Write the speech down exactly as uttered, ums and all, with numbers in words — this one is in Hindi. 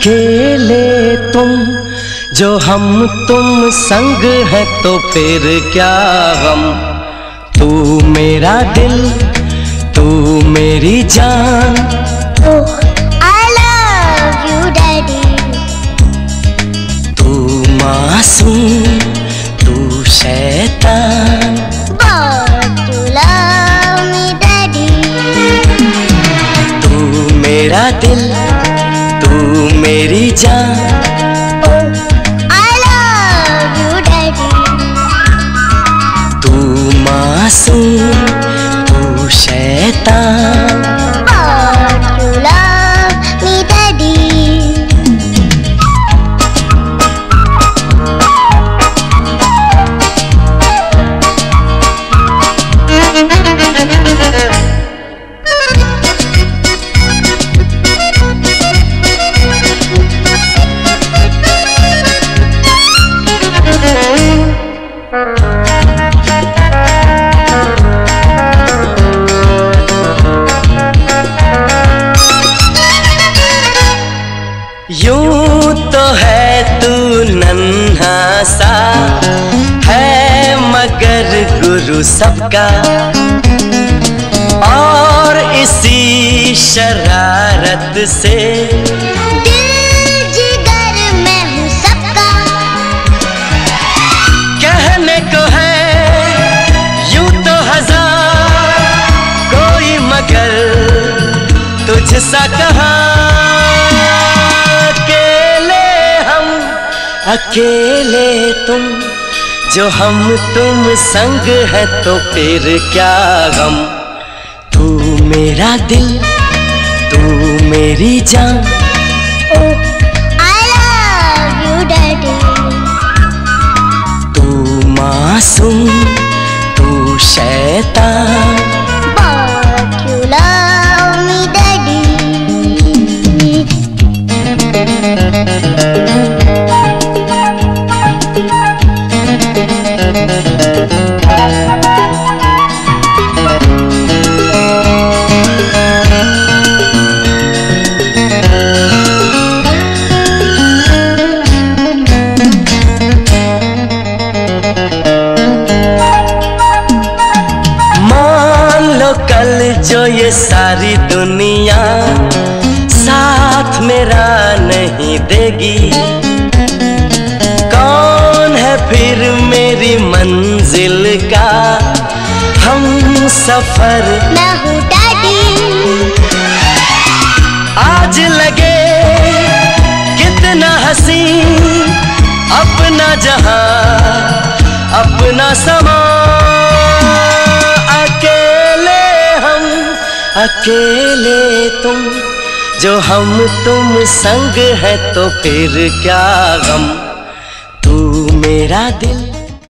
अकेले तुम जो हम तुम संग है तो फिर क्या गम। तू मेरा दिल तू मेरी जान। Oh, I love you, Daddy. तू मासूम तू शैतान। But you love me, Daddy. तू मेरा दिल तू मेरी जान। Oh, I love you, Daddy. तू मासूम तू शैतान। But you love me, Daddy. यूं तो है तू नन्हा सा है मगर गुरु सबका, और इसी शरारत से दिल जिगर मैं हूँ सबका। कहने को है यूं तो हजार कोई मगर तुझसा कहाँ। अकेले तुम जो हम तुम संग है तो फिर क्या गम। तू मेरा दिल तू मेरी जान। Oh, I love you, Daddy. तू मासूम तू शैतान। But you love me, Daddy. कल जो ये सारी दुनिया साथ मेरा नहीं देगी, कौन है फिर मेरी मंजिल का हम सफर। मैं हूँ डैडी। आज लगे कितना हंसी अपना जहां अपना समा। अकेले तुम जो हम तुम संग है तो फिर क्या गम। तू मेरा दिल